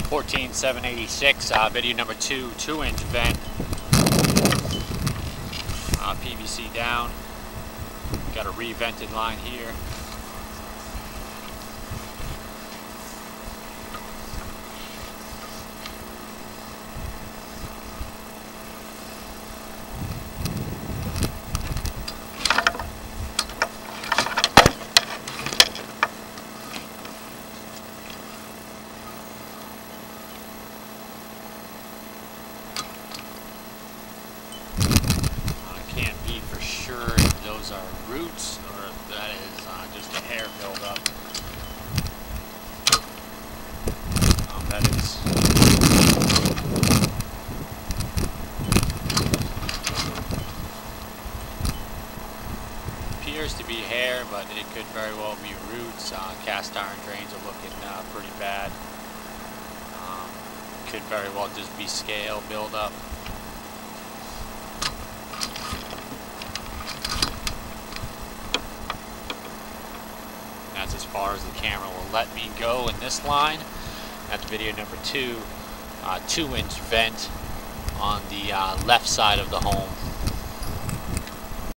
14786, video number 2, 2-inch vent. PVC down. Got a revented line here. Can't be for sure if those are roots or if that is just a hair buildup. That is. Appears to be hair, but it could very well be roots. Cast iron drains are looking pretty bad. Could very well just be scale buildup. That's as far as the camera will let me go in this line. That's video number 2, 2-inch vent on the left side of the home.